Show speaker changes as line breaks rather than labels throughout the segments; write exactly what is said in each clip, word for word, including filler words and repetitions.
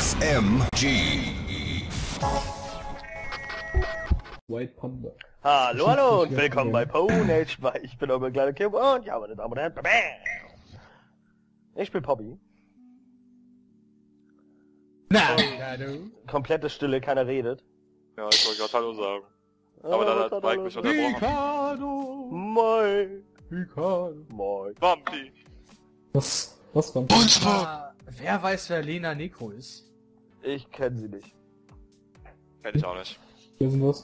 X M G.
White Panda.
Hallo, hallo und willkommen bei Ponage. Ich bin euer kleiner Kim und ja, meine Damen und Herren, ich bin Poppy.
Na, ja, du.
Komplette Stille, keiner redet.
Ja, ich wollte gerade Hallo sagen. Aber dann hat Mike mich unterbrochen.
Ricardo!
Mike!
Ricardo!
Mike!
Bumpy!
Was? Was war
Ah, wer weiß, wer Lena Necro ist?
Ich kenne sie nicht.
Kenn ich auch nicht.
Hier sind was.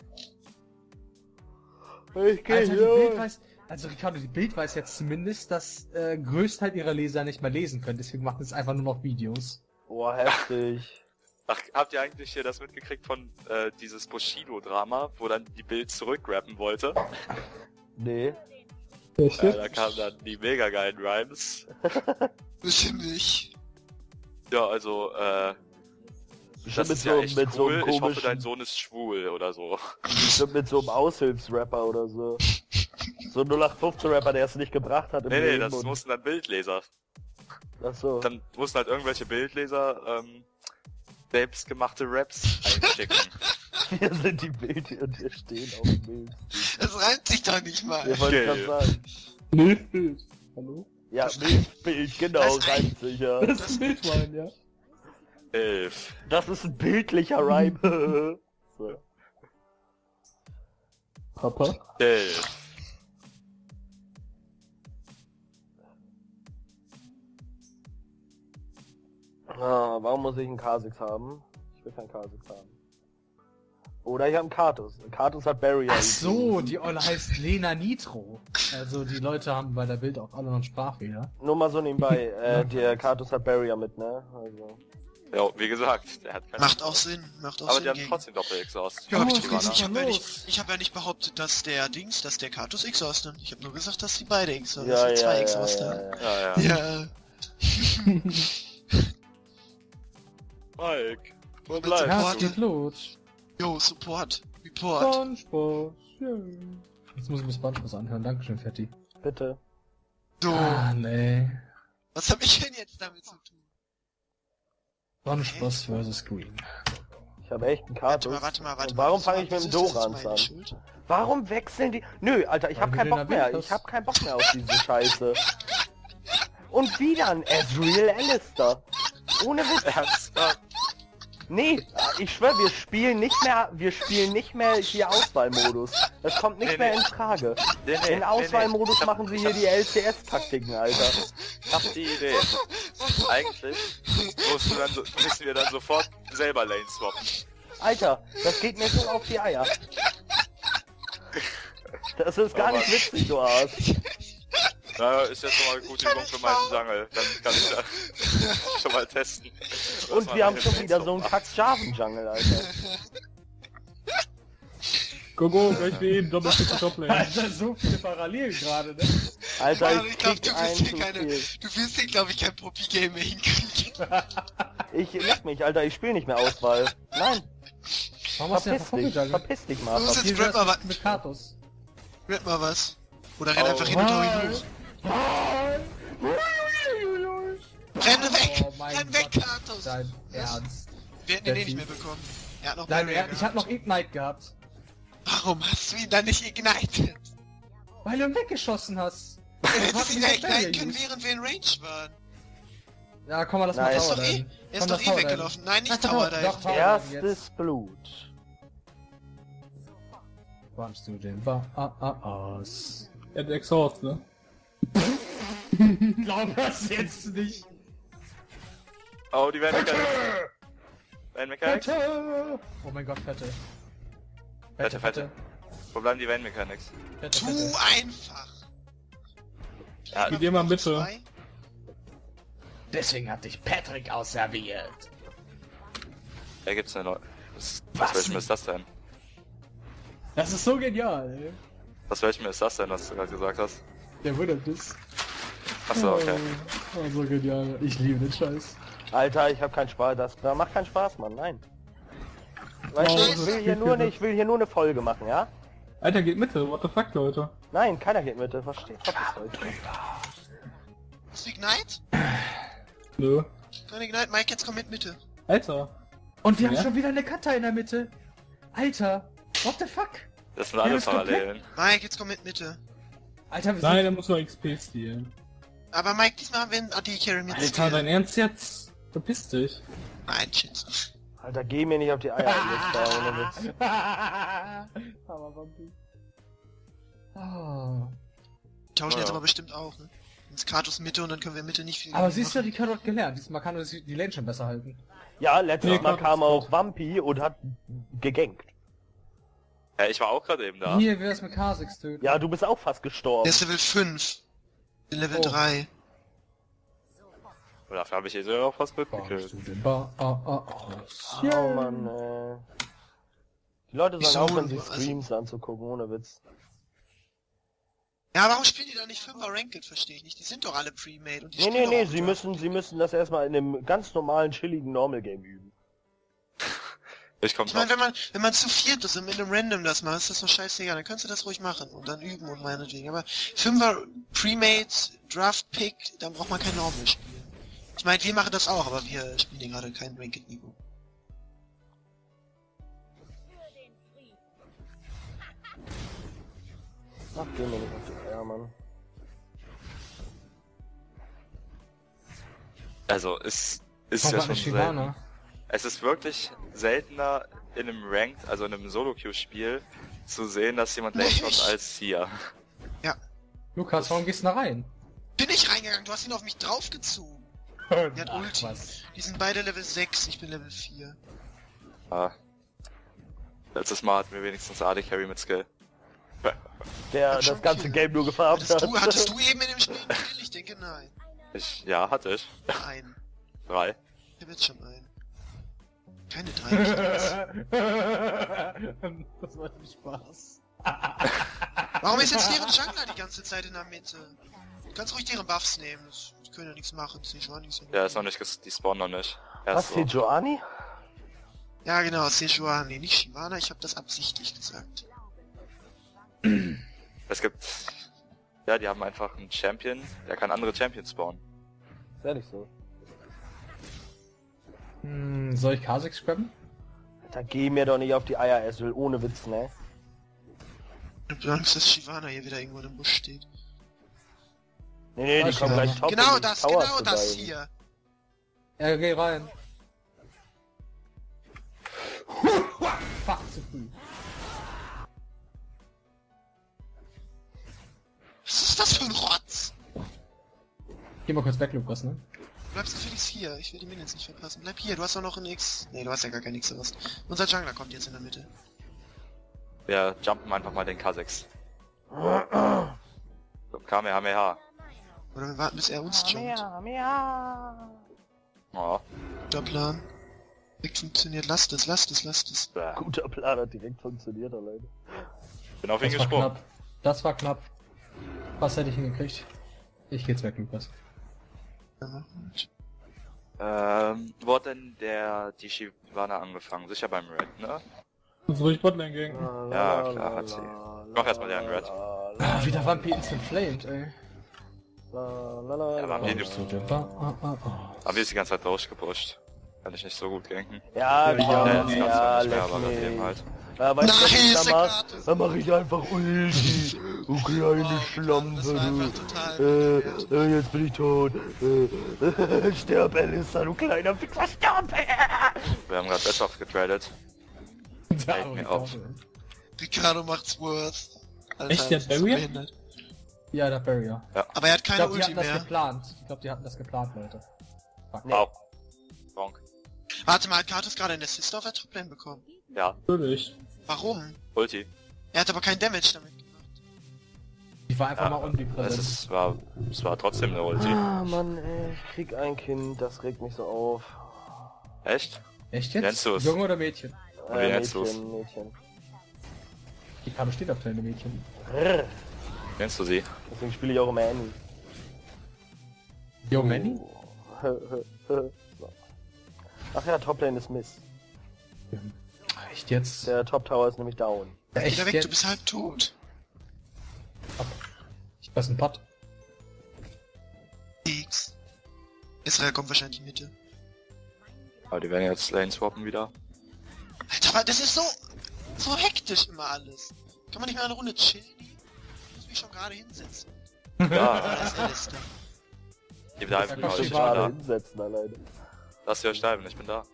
Ich kenne
Also, die
sie
Bild
nicht.
weiß, also Ricardo, die Bild weiß jetzt zumindest, dass äh, Größteil ihrer Leser nicht mehr lesen können, deswegen machen es einfach nur noch Videos.
Oh, heftig.
Ach, habt ihr eigentlich hier das mitgekriegt von äh, dieses Bushido-Drama, wo dann die Bild zurückrappen wollte?
Nee.
Echt
Ja,
jetzt?
da kamen dann die mega geilen Rhymes.
Bestimmt nicht.
Ja, also, äh, das
Bestimmt
ist ja echt
mit so
cool.
einem
Ich hoffe,
komischen,
dein Sohn ist schwul oder so.
bestimmt mit so einem Aushilfsrapper oder so. So ein null acht fünfzehn Rapper, der es nicht gebracht hat im
Nee, nee,
Leben
das
und-
mussten dann Bildleser.
Ach so.
Dann mussten halt irgendwelche Bildleser, ähm, selbstgemachte Raps einschicken.
Wir sind die Bild und wir stehen auf dem Bild.
Das reimt sich doch nicht mal.
Ihr wollt
Okay.
gerade sagen.
Milchbild. Hallo?
Ja,
Das-
Bildbild, genau,
das-
reimt sich ja.
Das ist ein Bildwein, ja.
Elf.
Das ist ein bildlicher Rhyme. So.
Papa?
Elf.
Ah, warum muss ich einen K sechs haben? Ich will keinen K sechs haben. Oder ich habe einen Kartus. Kartus hat Barrier.
Ach so, die Olle heißt Lena Nitro. Also die Leute haben bei der Bild auch alle noch einen Sprachfehler.
Nur mal so nebenbei. Äh, der Kartus hat Barrier mit, ne? Also.
Ja, wie gesagt, der hat keine...
Macht auch Sinn, macht auch
Aber
Sinn.
die haben
gegen-
trotzdem Doppel-Exhaust.
Ja, hab ich
Oh,
doch
was
gesagt.
ist
Ich
da
habe ja,
los?
nicht- ich hab ja nicht behauptet, dass der Dings, dass der Kartus Exhaust nimmt. Ich habe nur gesagt, dass die beide Exhaust,
Ja,
dass
ja,
die zwei
ja,
Exhaust
ja,
haben.
ja.
Ja, ja.
Ja.
Mike, wo
Ja,
bleibst
Ja, es
warte.
du?
geht los.
Yo, Support. Report.
Spongebob. Yeah.
Jetzt muss ich mir Spongebob anhören. Dankeschön, Fetti.
Bitte.
So,
Ah, nee.
was hab ich denn jetzt damit zu tun?
Spongebob versus Green.
Ich habe echt einen
Warte
Kartus.
mal, warte mal, warte
Und
mal.
warum
Wieso
fange ich
war-
mit dem
wieso ist das
Dorans
meine
an?
Schuld?
Warum wechseln die? Nö, Alter, ich
Weil
hab
du
keinen
den
Bock mehr.
erwähnt
Ich
hast.
hab keinen Bock mehr auf diese Scheiße. Und wieder ein Ezreal Alistair. Ohne Witz.
Ernsthaft?
Nee, ich schwör, wir spielen nicht mehr, wir spielen nicht mehr hier Auswahlmodus. Das kommt nicht
Nee,
mehr
nee.
in Frage.
Nee, nee,
In Auswahlmodus
nee, nee.
machen sie hier die L C S-Taktiken, Alter.
Ich hab die Idee. Eigentlich musst du dann so, müssen wir dann sofort selber Lane swappen.
Alter, das geht mir so auf die Eier. Das ist gar
Aber-
nicht witzig, du Arsch.
Naja, ist jetzt schon mal eine gute Übung für meinen Jungle. Dann kann ich da schon mal testen. was
Und
man
wir haben
mit
schon
Lane
wieder
swap
so einen
macht.
Kack-Jarven-Jungle, Alter.
Go, go, gleich wen? Doppel, Triple, Doppel.
Alter, so viele Parallelen gerade, ne?
Alter,
Mann,
ich
ich glaub,
krieg
du
einen
wirst hier
zu
keine,
viel.
du wirst hier, glaube ich, kein Profi-Game mehr hinkriegen.
Ich leck mich, Alter, ich spiele nicht mehr Auswahl. Nein,
Warum hast du ja
verpiss
einfach
dich,
vorgegangen?
verpiss dich mal.
Du musst
Verpiss-
jetzt rap mal was.
Mit Katos.
Rap mal was. Oder renn
Oh.
einfach hin und hau ihn hoch. Renne weg!
Oh mein
Renn weg,
Gott.
Kartus!
Dein Ernst.
Wir hätten den eh nicht mehr bekommen. Er hat noch
Dein
Barrier
Ernst? Ich
gehabt.
hab noch Ignite gehabt.
Warum hast du ihn dann nicht ignited?
Weil du ihn weggeschossen hast.
Du
hat
hättest
mich
ihn ja
nicht Barrier
igniten können,
used.
während wir in Range waren.
Ja, komm mal, lass
Nein.
mal
Er ist
Tower
doch eh,
diven.
er
Komm,
ist doch
lass
eh
Tower
weggelaufen. Nein, nicht
Lass
Tower
Tower-
Dive.
doch, Tower diven
Erstes
jetzt.
Blut.
Kommst du den Ba ah, ah, aus?
Er hat Exhaust, ne?
Glaub das jetzt nicht.
Oh, die werden Mechanics. Van Mechanics?
Fette! Oh mein Gott, Fette.
Fette, fette. Wo bleiben die Van Mechanics?
Fette,
Zu
Fette.
einfach.
Ja,
Gib dir mal bitte.
Zwei.
Deswegen hat dich Patrick ausserviert.
da gibt's eine neue. Was,
Was
was welchem
denn?
ist das denn?
Das ist so genial, ey.
Was welchem ist das denn, was du gerade gesagt hast?
Der wundert ist.
Achso, okay.
Oh, so genial. Ich liebe den Scheiß.
Alter, ich hab keinen Spaß. Das, das macht keinen Spaß, Mann. Nein. Weißt
Oh,
du,
das
ich will
ist
hier nur,
viel-
ich will hier nur eine Folge machen, ja?
Alter, geht Mitte, what the fuck, Leute?
Nein, keiner geht mit. Versteht? Verpisst euch.
Hast du Ignite?
Nö.
Kein Ignite, Mike, jetzt komm mit Mitte.
Alter.
Und wir
Ja?
haben schon wieder eine Kata in der Mitte. Alter, what the fuck?
Das sind
Ja,
alle
das ist komplett-
Parallelen.
Mike, jetzt komm mit Mitte.
Alter, wir
Nein,
sind...
der muss nur X P stehlen.
Aber Mike, diesmal haben wir einen Anti-Carry mit
Alter,
Skill.
dein Ernst jetzt? Verpiss dich.
Nein, shit.
Alter, geh mir nicht auf die Eier, Alex, ohne Witz.
Aber Vampi. Oh.
Tauschen
Ja.
jetzt aber bestimmt auch, ne? Ins Katus Mitte und dann können wir Mitte nicht viel
Aber
machen.
siehst du, die Kata hat gelernt. Diesmal kann uns die Lane schon besser halten.
Ja, letztes
Nee,
Mal
Gott,
kam
das
auch
ist
Vampi und hat gegankt.
Ja, ich war auch gerade eben da.
Hier, wer das mit Kha'Zix töten.
Ja, du bist auch fast gestorben.
Der ist Level fünf. In Level
Oh.
drei.
Und dafür habe ich hier sogar auch fast
Warst
mitgekillt.
du denn ba ah, ah, ah.
Oh Mann, äh. Die Leute
Ich
sollen
so-
aufhören, sich
also-
Streams anzugucken, ohne Witz.
Ja, warum spielen die da nicht fünfer Ranked, verstehe ich nicht. Die sind doch alle pre-made und die
Nee,
spielen
nee,
doch
nee,
auch
sie
da.
müssen, sie müssen das erstmal in einem ganz normalen, chilligen Normal-Game üben.
Ich komm
Ich meine,
drauf.
wenn man, wenn man zu viert ist und mit einem Random das macht, ist das doch scheißegal, dann kannst du das ruhig machen und dann üben und meinetwegen. Aber Fünfer Pre-Made, Draft-Pick, dann braucht man kein Normal spielen. Ich meine, wir machen das auch, aber wir spielen hier gerade kein Ranked-Niveau.
Ach, geh mir nicht auf die Eier, Mann.
Also, es ist
Komm,
ja
warte,
schon selten.
Shyvana.
Es ist wirklich seltener in einem Ranked, also in einem Solo-Queue-Spiel, zu sehen, dass jemand Lane shot als hier.
Lukas, warum gehst du da rein?
Bin ich reingegangen, du hast ihn auf mich draufgezogen. Der hat
Ach,
Ulti.
was.
Die sind beide Level sechs, ich bin Level vier.
Ah. Letztes Mal hatten wir wenigstens A D Carry mit Skill.
Der
Hab schon
das ganze
viel.
Game nur gefarmt
Hattest
hat.
du, hattest du eben in dem Spiel einen Kill? Ich denke nein.
Ich, ja, hatte ich.
Ein.
Drei.
Ich hab jetzt schon einen. Keine drei. nicht eins.
Das war nicht Spaß.
Warum ist jetzt deren Jungler die ganze Zeit in der Mitte? Du kannst ruhig deren Buffs nehmen, das- die können ja nichts machen, das ist nicht nichts.
Der ist noch nicht, ges- die spawnen noch nicht. Er
Was,
ist
die
so.
Joani?
Ja genau, Sejuani, nicht Shivana, ich habe das absichtlich gesagt.
Es gibt, ja, die haben einfach einen Champion, der kann andere Champions spawnen.
Ist ehrlich so.
Hm, soll ich Kha'Zix scrubben?
Alter, geh mir doch nicht auf die Eier, Essel, ohne Witz, ne?
Ich hab Angst, dass Shivana hier wieder irgendwo im Busch steht.
Nee, nee, die
Was,
kommen
ja.
gleich top.
Genau
in die
das,
Tower
genau
zu
das
diven.
hier.
Ja, geh rein. Fuck, zu früh.
Was ist das für ein Rotz?
Geh mal kurz weg, Lukas, ne?
Du bleibst natürlich hier, ich will die Minions nicht verpassen. Bleib hier, du hast doch noch ein X. Nee, du hast ja gar kein X oder was. Unser Jungler kommt jetzt in der Mitte.
Wir jumpen einfach mal den Kha'Zix. So, Kamehameha.
Oder wir warten, bis er uns jumpt.
Oh.
Guter Plan. Direkt funktioniert. Lasst es, lasst es, lasst es.
Bäh.
Guter Plan hat direkt funktioniert, alleine.
Bin auf ihn
Das war
gesprungen.
knapp. Das war knapp. Was hätte ich hingekriegt? Ich geh jetzt weg, Lukas.
Ähm, wo hat denn der, die Shyvana angefangen? Sicher beim Red, ne?
Das ruhig Botlane gegen.
Ja, klar, hat sie. Mach erst mal den Red.
Ah, wieder Vampi Instant Flamed, ey.
Ja, Vampi
Kommst du denn ba- ah, ah, ah.
Aber wir ist die ganze Zeit durchgepusht. Kann ich nicht so gut ganken.
Ja,
Ja,
komm,
Ja,
ja,
jetzt kannst du
ja,
nicht mehr, aber
leck
dann eben
mich.
halt.
Ja, weißt du, was
Nein,
ich
ist
da
der
mach?
gratis.
Dann mach ich einfach Ulti. Du kleine Schlampe,
Das war einfach
du.
total
Äh,
blöd.
äh, jetzt bin ich tot. Äh, stirb, Alissa, du kleiner Fixer, stirb!
Wir haben gerade Best-of getradet.
Da,
Fällt mir auf.
Ricardo macht's worth. Alter,
Echt, der
das ist so
Barrier?
behindert.
Ja, der Barrier.
Aber er hat
Ich
keine
glaube, die
Ulti
hatten das
mehr.
geplant. Ich glaube, die hatten das geplant, Leute. Fuck.
Wow. Bonk.
Warte mal, hat Kartus gerade einen Assist auf der Toplane bekommen?
Ja,
Natürlich.
Warum?
Ulti.
Er hat aber keinen Damage damit gemacht.
Die war einfach
Ja,
mal
es
omnipräsent.
ist, war, es war trotzdem eine Ulti.
Ah, Mann, ey, ich krieg ein Kind, das regt mich so auf.
Echt?
Echt jetzt?
Nennst du es?
Junge oder Mädchen?
Und wie nennst du's?
Mädchen, Mädchen.
Die Karte steht auf kleine Mädchen.
Rrr.
Kennst du sie?
Deswegen spiele ich auch immer Annie.
Yo, Manny?
So. Ach ja, Toplane ist Miss.
Echt jetzt?
Der Top Tower ist nämlich down.
Echt
Geh da weg,
jetzt?
du bist halb tot.
Ich weiß ein Putt.
X. Israel kommt wahrscheinlich Mitte.
Aber die werden jetzt Lane swappen wieder.
Alter, aber das ist so, so hektisch immer alles. Kann man nicht mal eine Runde chillen? Ich muss mich schon gerade hinsetzen.
Ja,
Das ist der Liste.
ich da
Das
einfach
ist
mal,
einfach
ich bin
Gerade
da.
hinsetzen alleine.
Lasst ihr euch steifen, ich bin da.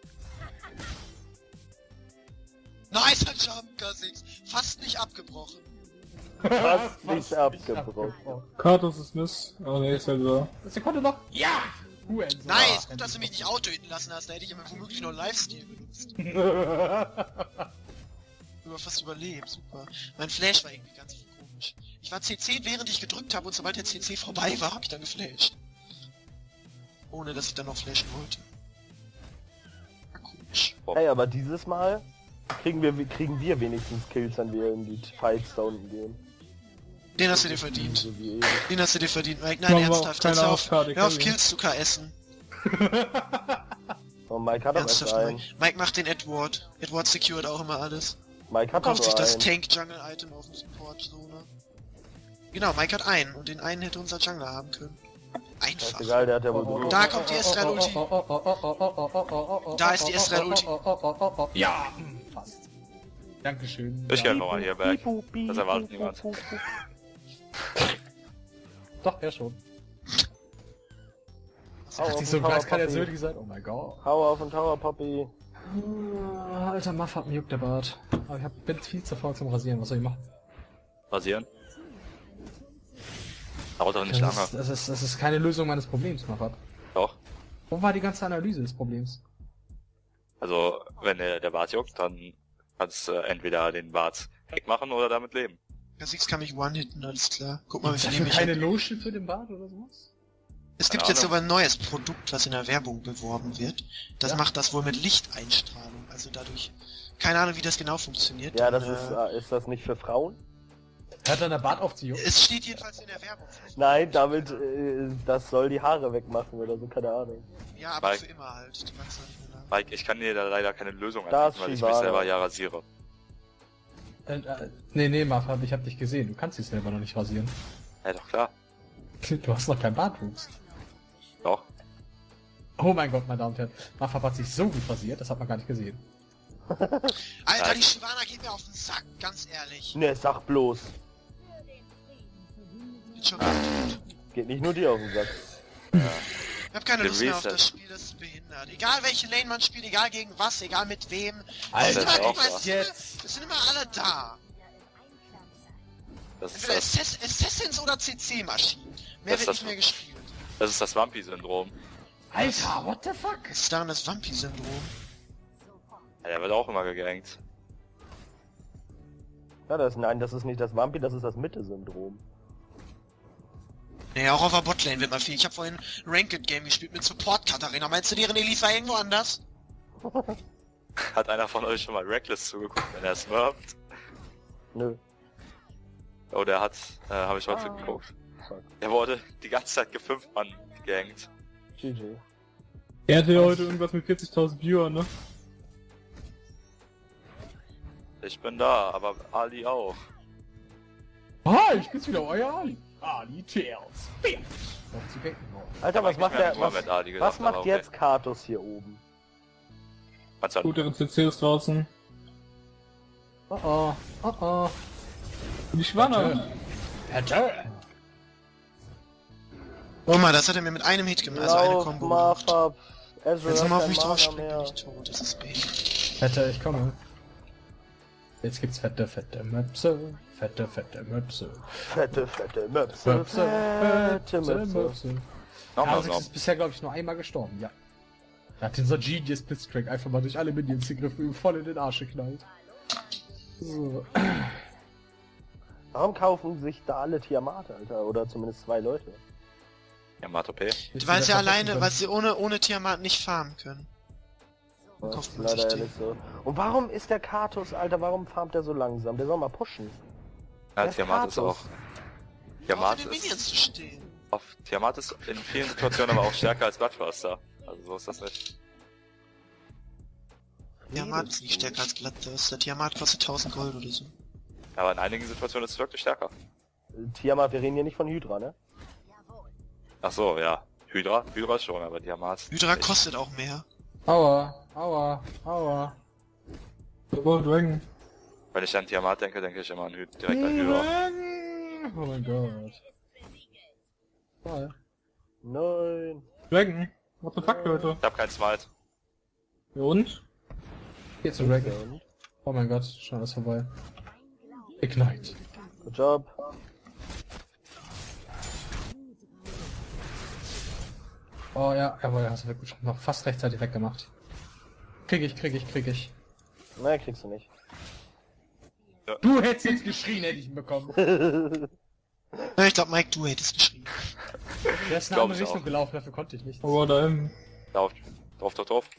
Nice, ein Jump, Kha'Zix. Fast nicht abgebrochen.
Fast nicht abgebrochen.
Kartus ist Miss. Oh ne, ist ja da.
Sekunde noch. Ja! Hurensohn.
Nice, gut, dass du mich nicht auto-hitten lassen hast. Da hätte ich immer womöglich noch Lifesteal benutzt. Aber fast überlebt, super. Mein Flash war irgendwie ganz komisch. Ich war C C, während ich gedrückt habe, und sobald der C C vorbei war, habe ich dann geflasht. Ohne, dass ich dann noch flashen wollte. War komisch.
Hey, aber dieses Mal kriegen wir, kriegen wir wenigstens Kills, wenn wir in die Fights da unten gehen.
Den hast du dir verdient.
So wie eben.
Den hast du dir verdient, Mike. Nein,
Machen wir auch
ernsthaft.
keine
Jetzt hör auf,
Aufkarte,
hör auf
Kevin.
Kills zu K essen.
Oh, Mike hat doch erst
Ernsthaft,
einen.
Mike. Mike macht den Edward. Edward secured auch immer alles.
Mike hat
Kauft
doch
sich
nur
das
einen.
Tank-Jungle-Item auf dem Support-Zone. Genau, Mike hat einen. Und den einen hätte unser Jungler haben können. Einfach.
Egal, der hat ja wohl genug.
Da kommt die Ezreal-Ulti. Da ist die Ezreal-Ulti.
Ja, hm, fast. Dankeschön.
Ich
ja.
geh nochmal hier back. Das erwartet niemand.
Doch, er schon.
Hau
Ach,
auf
die
den
so
Tower,
Kreis kann jetzt
Poppy.
wirklich sein. Oh mein Gott.
Hau auf den Tower, Poppy.
Alter Muff hat mir juckt der Bart. Aber ich hab, bin viel zu faul zum Rasieren. Was soll ich machen?
Rasieren. Dauert doch nicht
Das
lange.
ist, das, ist, das ist keine Lösung meines Problems, Muff.
Doch.
Wo war die ganze Analyse des Problems?
Also, wenn der, der Bart juckt, dann kannst du äh, entweder den Bart wegmachen oder damit leben.
Kha'Zix kann mich one-hitten, alles klar. Guck mal, wie viel
Dafür
nehme ich
keine
hab.
Lotion für den Bart oder sowas?
Es gibt
Keine
jetzt
Ahnung.
aber ein neues Produkt, was in der Werbung beworben wird. Das
Ja.
macht das wohl mit Lichteinstrahlung. Also dadurch... Keine Ahnung, wie das genau funktioniert.
Ja, das
Dann,
ist,
äh,
äh, ist das nicht für Frauen?
Hört dann der Bart auf zu jucken?
Es steht jedenfalls in der Werbung.
Nein, damit, äh, das soll die Haare wegmachen oder so, keine Ahnung.
Ja, aber
Mike.
für immer halt. Die wachsen nicht mehr nach.
Mike, ich kann dir da leider keine Lösung
Da
anbieten,
ist
weil ich
Shivana.
mich selber ja rasiere.
Äh, äh, nee, nee, Muff, ich hab dich gesehen. Du kannst dich selber noch nicht rasieren.
Ja, doch klar.
Du hast noch keinen Bartwuchs.
Doch.
Oh mein Gott, meine Damen und Herren. Muff hat sich so gut rasiert, das hat man gar nicht gesehen.
Alter,
Nein.
die Shyvana geht mir auf den Sack, ganz ehrlich.
Ne, sag bloß.
Bin schon gut.
Geht nicht nur dir auf den Sack.
Ich hab keine Lust mehr auf
Reset.
das Spiel, das ist behindert. Egal welche Lane man spielt, egal gegen was, egal mit wem.
Alter,
es sind, immer,
auch
guck mal,
so.
es, sind immer, es sind immer alle da.
Das ist
Entweder
das,
Assass- Assassins oder C C-Maschinen. Mehr
Das ist
wird nicht
das-
mehr gespielt.
das ist das Vampy-Syndrom.
Alter, what the fuck?
Das ist daran das Vampy-Syndrom.
Ja, der wird auch immer gegankt.
Ja, das, nein, das ist nicht das Vampy, das ist das Mitte-Syndrom.
Nee, auch auf der Botlane wird mal viel. Ich habe vorhin ein Ranked-Game gespielt mit Support-Katharina. Meinst du, deren Elite war irgendwo anders?
Hat einer von euch schon mal Reckless zugeguckt, wenn er smurft?
Nö.
Oh, der hat, äh, habe ich heute
Ah.
geguckt.
Fuck.
Der wurde die ganze Zeit gefünft Mann gegankt.
G G.
Er hatte ja heute irgendwas mit vierzigtausend Viewern, ne?
Ich bin da, aber Ali auch.
Ah, ich bin's wieder, euer Ali. Ali Tails. Bitch. Auf zu denken.
Alter, was
Ich
macht
hab
der,
nicht mehr
was,
Muhammad Ali gesagt,
was macht
aber okay.
jetzt Kartus hier oben?
Was hat,
Gut, deren C C ist draußen.
Oh oh, oh oh.
Und die Schwanne.
Hätte.
Oh man, das hat er mir mit einem Hit gemacht. Also eine
Lauf,
Combo
mach
gemacht.
ab. Ezreal
Jetzt
hat
nochmal auf
kein
mich
Mana
drauf springen,
mehr.
bin ich tot. Das ist behindert.
Hätte, ich komme. Jetzt gibt's fette, fette Möpse. Fette, fette Möpse.
Fette, fette Möpse.
Möpse.
Fette Möpse.
nochmal
Kha'Zix
so.
ist bisher, glaube ich, nur einmal gestorben, ja. Er hat den so Genius Blitzcrank einfach mal durch alle Minions gegriffen und ihm voll in den Arsch geknallt. So.
Warum kaufen sich da alle Tiamat, Alter? Oder zumindest zwei Leute.
Ja, Mat O P.
Weil sie alleine, weil sie ohne, ohne Tiamat nicht farmen können.
Das
Kauft
ist
man sich
leider
den.
ehrlich so. Und warum ist der Kartus, Alter, warum farmt der so langsam? Der soll mal pushen.
Ja,
Der
Tiamat ist
Kartus.
auch.
Auf
Tiamat
den Minions
ist,
zu stehen.
auf, Tiamat ist in vielen Situationen aber auch stärker als Bloodbuster. Also so ist das nicht.
Tiamat ist nicht stärker als Glattdust. Der Tiamat kostet tausend Gold oder so.
Aber in einigen Situationen ist es wirklich stärker.
Tiamat, wir reden hier nicht von Hydra, ne?
Ach so, ja. Hydra? Hydra schon, aber Tiamat.
Hydra
nicht.
kostet auch mehr.
Aua, aua, aua.
Oh, Dragon.
Wenn ich an Tiamat denke, denke ich immer an Hy direkt an Hydra.
Oh mein Gott. Toll.
Nein.
Dragon. What the fuck, Leute?
Ich hab keinen Smite.
Ja, und?
Geht zu Dragon. Oh mein Gott, schon alles vorbei. Ignite.
Good job.
Oh ja, jawohl, hast du wirklich noch fast rechtzeitig weggemacht. Krieg ich, krieg ich, krieg ich.
Nein, kriegst du nicht.
Du hättest jetzt geschrien, hätte ich ihn bekommen.
Ja, ich glaube, Mike, du hättest geschrieben.
Der ist in eine
Glaub
andere
ich
Richtung
auch.
gelaufen, dafür konnte ich nicht.
Oh, da im.
Drauf, drauf, drauf, drauf.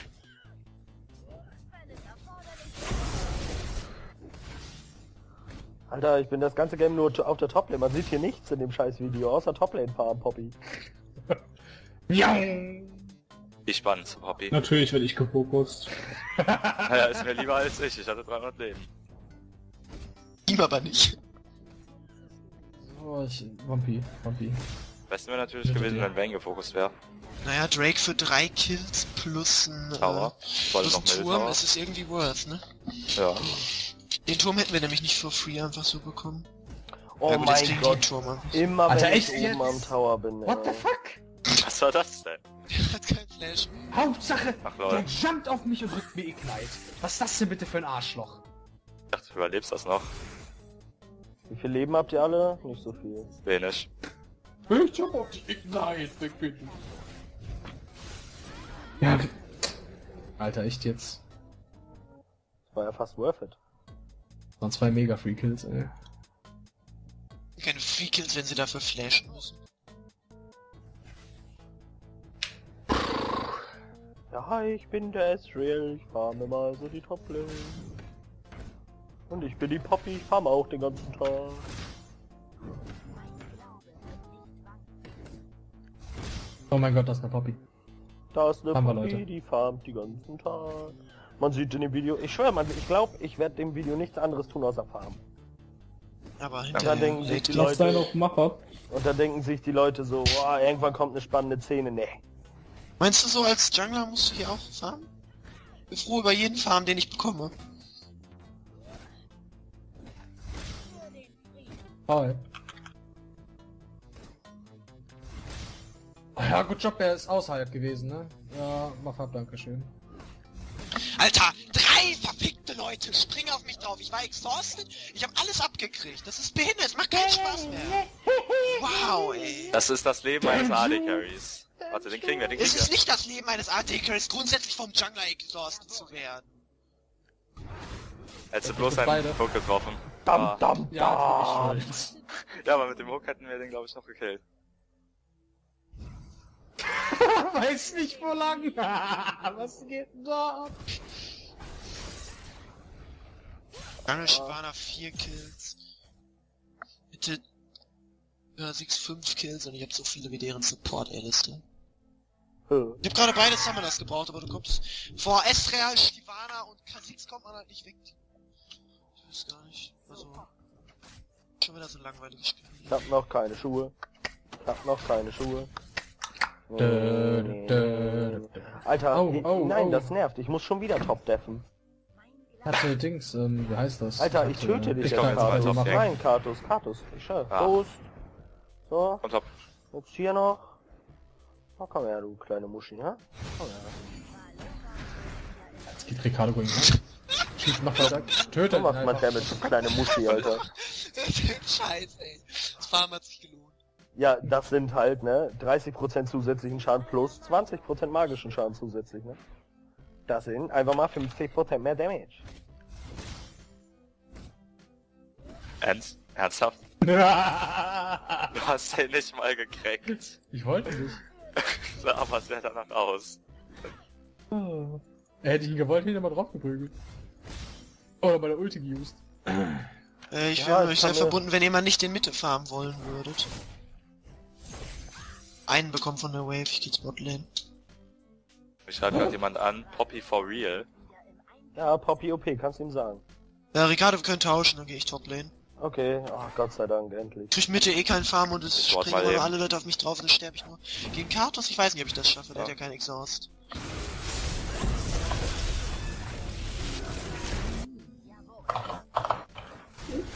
Alter, ich bin das ganze Game nur auf der Toplane. Man sieht hier nichts in dem scheiß Video, außer Toplane-Farm, Poppy.
Ja.
Ich spannend, Poppy.
Natürlich werde ich gefokust.
Naja, ist mir lieber als ich. Ich hatte dreihundert Leben.
Ihm aber nicht.
So, ich... Wampi, Wampi.
Besten wäre natürlich
Bitte
gewesen,
dir.
wenn Vayne gefokust wäre.
Naja, Drake für drei Kills plus ein
Tower.
äh,
Wollte
plus
noch
ein
Middle
Turm,
Tower.
ist es irgendwie worth, ne?
Ja.
Den Turm hätten wir nämlich nicht for free einfach so bekommen.
Oh
Ja, gut, jetzt
mein
kriegen die
Gott.
den Turm an.
Immer
Alter,
wenn ich
echt
oben
jetzt?
am Tower bin.
What the
ey.
fuck?
Was war das denn?
Der hat kein Flash mehr.
Hauptsache,
Ach,
der
lol.
jumpt auf mich und drückt mir Ignite. Was ist das denn bitte für ein Arschloch?
Ich dachte, du überlebst das noch.
Wie viel Leben habt ihr alle? Nicht so viel.
Wenig.
Ich hab auf die Ignite, ich bin. Ja,
Alter, echt jetzt?
War ja fast worth it.
Das waren zwei mega Free Kills, ey.
Keine Free Kills, wenn sie dafür flashen müssen.
Ja, hi, ich bin der Ezreal, ich farme mal so die Toplane. Und ich bin die Poppy, ich farme auch den ganzen Tag.
Oh mein Gott, das ist eine Poppy.
Da ist eine
Haben wir,
Poppy,
Leute.
die farmt den ganzen Tag. Man sieht in dem Video, ich schwöre, man, ich glaube, ich werde dem Video nichts anderes tun außer farmen.
Aber
dann
hinterher
denken sich
lädt
die
die
Leute-
lass deinen auf Macher.
Und dann denken sich die Leute so, boah, irgendwann kommt eine spannende Szene. Nee.
Meinst du, so als Jungler musst du hier auch farmen? Ich bin froh über jeden Farm, den ich bekomme.
Hi. Ah ja, gut Job, er ist außerhalb gewesen, ne? Ja, mach ab, dankeschön.
Alter, drei verfickte Leute springen auf mich drauf. Ich war exhausted, ich habe alles abgekriegt. Das ist behindert, es macht keinen Spaß mehr. Wow, ey.
Das ist das Leben eines A D-Carries. Warte, den kriegen wir, den
Es
kriegen
ist
wir.
nicht das Leben eines A D-Carries, grundsätzlich vom Jungler exhausted zu werden.
Hättest du bloß
sind
einen
beide.
Hook getroffen.
Dam,
Ah.
dam,
Ja,
dam.
jetzt bin ich schuld.
Ja, aber mit dem Hook hätten wir den, glaube ich, noch gekillt.
Weiß nicht, wo lang. Was geht denn da ab?
Jungle Spanner vier Kills. Bitte. Ja, sechs, fünf Kills und ich hab so viele wie deren Support-A-Liste.
Hö.
Ich hab gerade beide Summoners gebraucht, aber du kommst vor Ezreal, Shyvana und Kha'Zix kommt man halt nicht weg. Ich weiß gar nicht. Also. Schon wieder so ein langweiliges Spiel.
Ich hab noch keine Schuhe. Ich hab noch keine Schuhe.
Dö, dö, dö.
Alter,
Oh,
wie-
oh,
nein,
oh.
das nervt. Ich muss schon wieder top-deffen.
Hatte Dings, ähm, wie heißt das?
Alter, ich
Hatte,
töte
äh,
dich
Ich
jetzt,
komm jetzt mal
Kartus.
top, Gang.
Nein, Kartus, Kartus. Ich schau.
Ah.
Los. So,
Kommt top.
jetzt hier noch. Oh, komm her, du kleine Muschi, ha? Komm her.
Jetzt geht Ricardo going. Schießt noch weiter. Tötet
Du
ihn
machst mal
einfach.
Damage, du kleine Muschi, Alter.
Scheiße, ey. Das Farm hat sich gelohnt.
Ja, das sind halt, ne, dreißig Prozent zusätzlichen Schaden plus zwanzig Prozent magischen Schaden zusätzlich, ne? Das sind einfach mal fünfzig Prozent mehr Damage.
Ernst? Ernsthaft? Du hast den nicht mal gekriegt.
Ich wollte nicht.
Aber es sah danach aus.
Er hätte ich ihn gewollt, hätte ich ihn mal drauf geprügelt. Oder bei der Ulti geused.
Äh, ich
Ja,
wäre
ich
euch
kann
sehr
mir-
verbunden, wenn ihr mal nicht den Mitte farmen wollen würdet. Einen bekommen von der Wave, ich geh zu Botlane.
Mich schreibt gerade jemand an, Poppy for real.
Ja, Poppy O P, kannst du ihm sagen.
Ja, Ricardo, wir können tauschen, dann gehe ich Toplane.
Okay, ach Gott sei Dank, endlich.
Krieg Mitte eh keinen Farm und es
Ich warte
springen
mal
immer
eben.
alle Leute auf mich drauf und dann sterbe ich nur. Gegen Kartus, ich weiß nicht, ob ich das schaffe, der
Ja.
hat ja keinen Exhaust.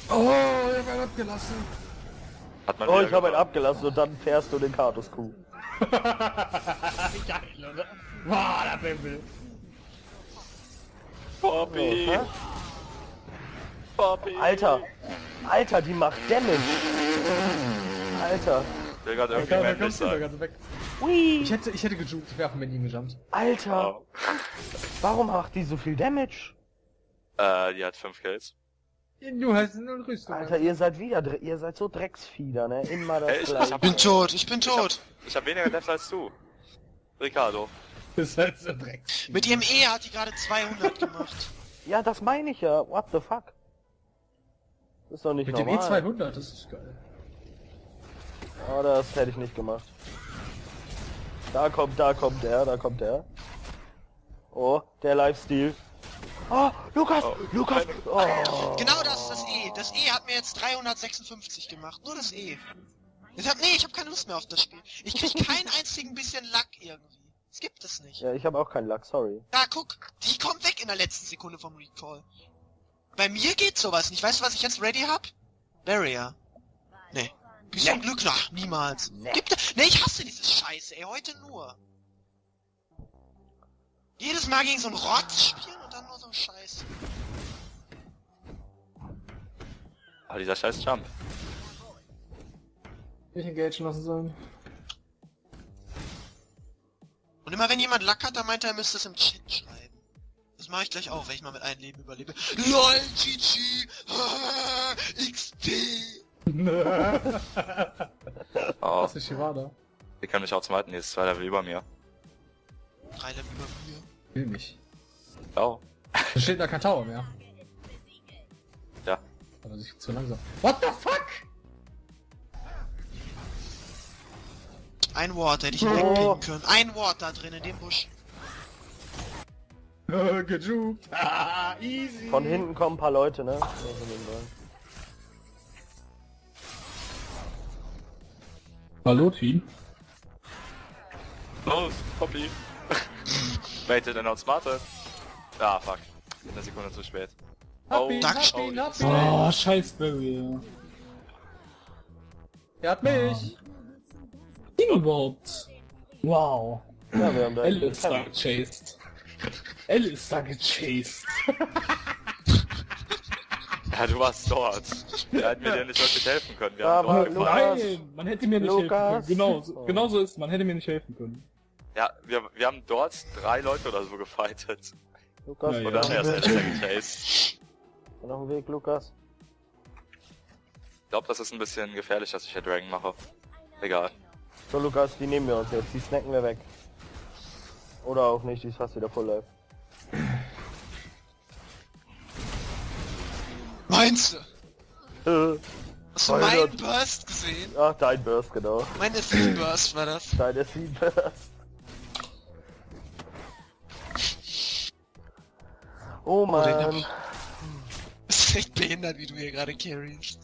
Oh, er wird abgelassen.
Hat man
Oh,
wieder
ich habe ihn
gewonnen.
abgelassen und dann fährst du den Kartus-Kuh.
Geil, oder? Boah, der Bimbel.
Poppy!
Hä?
Poppy!
Alter! Alter, die macht Damage! Alter!
Ich will gerade
Da
irgendwie
kam, da
männlich
kommst du da
sein.
ganz weg.
Ui!
Ich hätte, ich hätte gejuckt, ich wäre auf ihn gejumpt.
Alter!
Oh.
Warum macht die so viel Damage?
Äh, die hat fünf Kills.
Du hast eine Rüstung.
Alter, ihr seid wieder, dre- ihr seid so Drecksfieder, ne? Immer das
Ey, ich- ich
gleiche.
hab-
Ich bin tot, ich bin tot.
Ich habe weniger Death als du. Ricardo.
Das ist halt so Dreck.
Mit ihrem E hat die gerade zweihundert gemacht.
Ja, das meine ich ja. What the fuck? Das ist doch nicht
Mit dem
normal.
E zweihundert, das ist geil.
Oh, das hätte ich nicht gemacht. Da kommt, da kommt der, da kommt der. Oh, der Lifesteal. Oh, Lukas!
Oh,
Lukas!
keine-
Oh.
Genau das ist das E. Das E hat mir jetzt dreihundertsechsundfünfzig gemacht. Nur das E. Ich hab, nee, ich hab keine Lust mehr auf das Spiel. Ich krieg keinen einzigen bisschen Lack irgendwie. Das gibt es nicht.
Ja, ich habe auch keinen Luck, sorry.
Da, guck. Die kommt weg in der letzten Sekunde vom Recall. Bei mir geht sowas nicht. Weißt du, was ich jetzt ready hab? Barrier. Nee. Bisschen Glück nach. Niemals. Gibt es... Nee, ich hasse diese Scheiße, ey. Heute nur. Jedes Mal gegen so einen Rotz spielen und dann nur so Scheiße.
Ah, dieser scheiß Jump.
Nicht engagen lassen sollen.
Und immer wenn jemand Lack hat, dann meint er, er müsste es im Chat schreiben. Das mache ich gleich auch, wenn ich mal mit einem Leben überlebe. LOL, G G, X P.
Oh,
Das ist Shivada.
die kann mich auch zum Halten, die ist zwei Level über mir.
Drei Level über mir.
Will mich.
Oh.
Da steht da kein Tower mehr.
Ja.
Aber sich zu langsam. What the fuck?
Ein Ward hätte ich ihn
Oh.
wegpicken können. Ein Ward da drin in dem Busch.
Gejuckt. Ah, easy.
Von hinten kommen ein paar Leute, ne? Ja, von den Leuten.
Hallo, Team.
Los, Poppy. Waited and outsmarted. Ah, fuck. Eine Sekunde zu spät.
Hab ihn, hab
Dankeschön.
ihn, hab ihn.
Oh, scheiß Barrier.
Er hat mich.
Ding überhaupt. Wow.
Ja, wir haben da...
Elle ist da gechased. Elle ist da gechased.
Ja, du warst dort. Er hat mir dir nicht wirklich helfen können. Wir
Aber
haben dort
Lukas-
gefahren.
Nein, man hätte mir nicht
Lukas.
helfen können. Genau, so,
Oh.
genau so ist es. Man hätte mir nicht helfen können.
Ja, wir, wir haben dort drei Leute oder so gefightet.
Lukas,
Ja,
Und
ja.
dann erst Alistair gechased.
noch einen Weg, Lukas.
Ich glaube, das ist ein bisschen gefährlich, dass ich hier Dragon mache. Egal.
So, Lukas, die nehmen wir uns jetzt. Die snacken wir weg. Oder auch nicht, die ist fast wieder voll live.
Meinst du?
Äh,
Hast du
Alter.
meinen Burst gesehen?
Ach, dein Burst, genau.
Mein Effekt Burst war das.
Dein Seed Burst. Oh
den hab
Mann.
ich. Das ist echt behindert, wie du hier gerade carryst.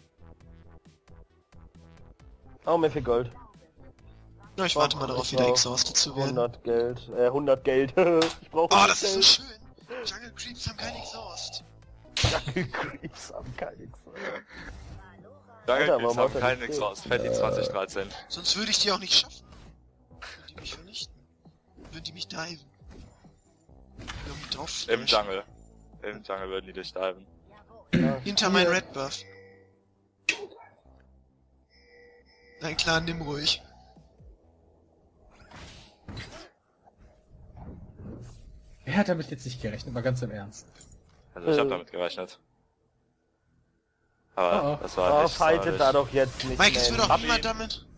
Oh, mir viel Gold.
Na, ich warte mal darauf,
Ich
wieder
brauch
exhausted zu werden.
hundert Geld. Äh, hundert Geld. ich brauche
Oh, das ist so schön. Jungle Creeps haben keinen Exhaust.
Jungle Creeps haben kein Exhaust.
Danke,
Alter,
wir
warum
haben
hat er
keinen
nicht
X
viel?
aus. Fatty zwanzig dreizehn.
Sonst würde ich die auch nicht schaffen. Würden die mich vernichten. Würden die mich diven. Irgendwie drauf.
Im Jungle. Im Jungle würden die dich diven.
Hinter mein Red Buff. Nein, klar, nimm ruhig.
Wer hat damit jetzt nicht gerechnet? Mal ganz im Ernst.
Also ich hab
Äh.
damit gerechnet. Aber
Oh, oh.
das war
Oh,
nicht
fightet
sonderlich.
da doch jetzt nicht.
Mike, es wird
man.
auch
Hab
niemand
ihn.
damit.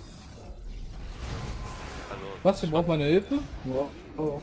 Also,
Was, wir brauchen meine Hilfe? Ja. Oh.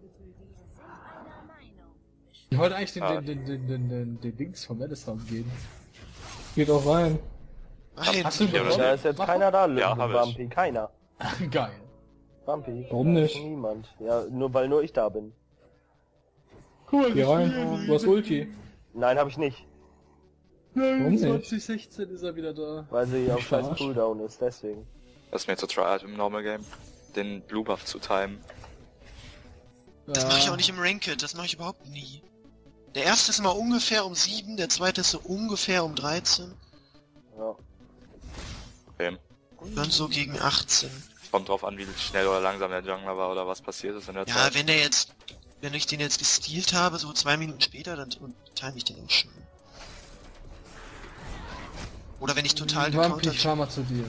Ich wollte eigentlich den,
Ah.
den, den, den, den, den Dings vom Alistair gehen.
Geht auch rein.
Nein.
Hast du
Ja,
bekommen?
Da ist jetzt
Mach
keiner da,
Ja, hab ich.
Bumpy. Keiner.
mal. Geil.
Bumpy.
Warum
da
nicht?
Ist niemand. Ja, nur weil nur ich da bin.
Cool,
Geh rein. Du hast Ulti.
Nein, habe ich nicht.
Warum nicht?
zwanzig sechzehn ist er wieder da.
Weil sie auf scheiß
verarscht.
Cooldown ist, deswegen.
das ist mir zu tryhard im Normal Game. Den Blue Buff zu timen.
Das mache ich auch nicht im Ranked, das mache ich überhaupt nie. Der erste ist immer ungefähr um sieben, der zweite ist so ungefähr um dreizehn.
Ja.
Okay.
Und dann so gegen achtzehn.
Kommt drauf an, wie schnell oder langsam der Jungler war oder was passiert ist in der
Ja,
Zeit.
wenn der jetzt, wenn ich den jetzt gestealt habe, so zwei Minuten später, dann time ich den auch schon. Oder wenn ich total
Vampir,
gecountert...
ich fahr mal zu dir.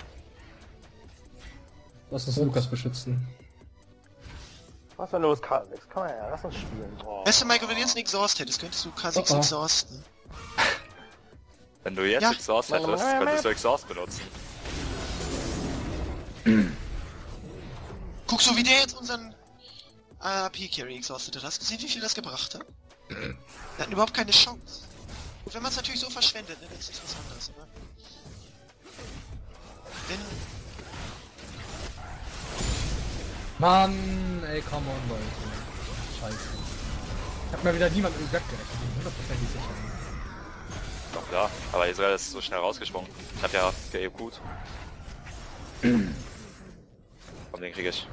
Lass uns Lukas beschützen.
Was ist denn los, Karlix? Komm her, lass uns spielen. Oh.
Weißt du, Michael, wenn du jetzt einen Exhaust hättest, könntest du Kha'Zix
Oh, oh.
exhausten.
Wenn du jetzt
Ja.
Exhaust hättest, könntest du Exhaust benutzen.
Guck, so wie der jetzt unseren A P-Carry exhaustet hat. Hast du gesehen, wie viel das gebracht hat? Wir hatten überhaupt keine Chance. Und wenn man es natürlich so verschwendet, ne, dann ist das was anderes, oder? Wenn...
Mann, ey, come on, Leute. Scheiße. Ich hab mir wieder niemand im Web gerechnet, bin hundertprozentig sicher.
Doch klar, aber Israel ist so schnell rausgesprungen. Ich hab ja ge gut. Komm, den krieg ich.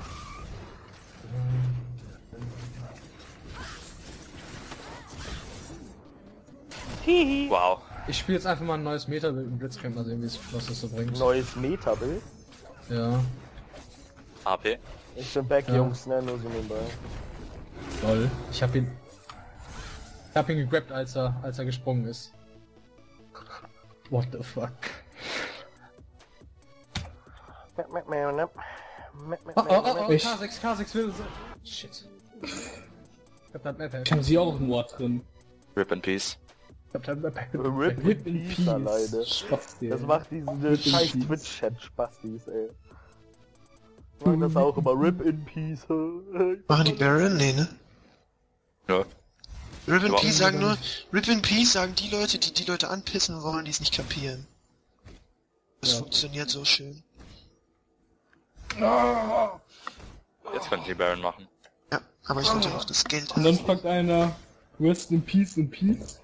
Wow.
Ich spiele jetzt einfach mal ein neues Meta-Bild im Blitzcamp, mal sehen, wie's- was das so bringt.
Neues Meta-Bild.
Ja,
A P.
Ich bin back,
Ja.
Jungs, ne? Nur so nebenbei.
lol. Ich hab ihn... Ich hab ihn gegrabt, als er, als er gesprungen ist. What the fuck?
Oh,
Oh, oh, oh, oh,
Ich-
K sechs, K sechs will so... Shit. Ich hab da Map
Ich hab sie auch im Wort drin.
Rip in Peace.
Ich hab da Map
Rip
Rip
in
in
Peace
Peace.
alleine.
Spasti,
Das
ey.
macht diese
Rip in
scheiß
Peace.
Twitch-Chat-Spastis, ey. Ich mag das auch immer. Rip in Peace.
Machen die Baron? Nee, ne?
Ja.
Rip in
Ja.
Peace sagen nur... Rip in Peace sagen die Leute, die die Leute anpissen wollen, die es nicht kapieren. Das
Ja.
funktioniert so schön.
Jetzt könnten die Baron machen.
Ja, aber ich wollte noch das Geld
Und dann fragt einer, Rest in Peace in Peace.